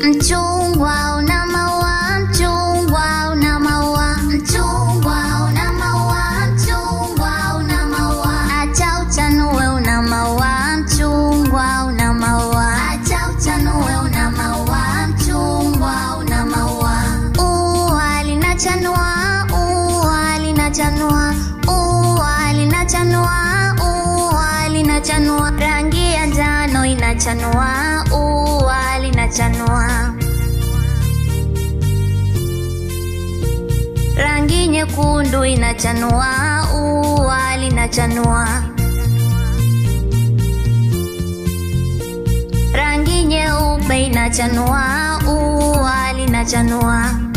Mchungwa una maua, mchungwa una maua, mchungwa una maua, mchungwa una maua. Acha uchanue una maua, mchungwa una maua. Acha uchanue una maua, mchungwa una maua. Ua linachanua, ua linachanua, ua linachanua, ua linachanua. Rangi ya njano inachanua, ua linachanua. Rangi nyekundu inachanua, ua linachanua. Rangi nyeupe inachanua, ua linachanua.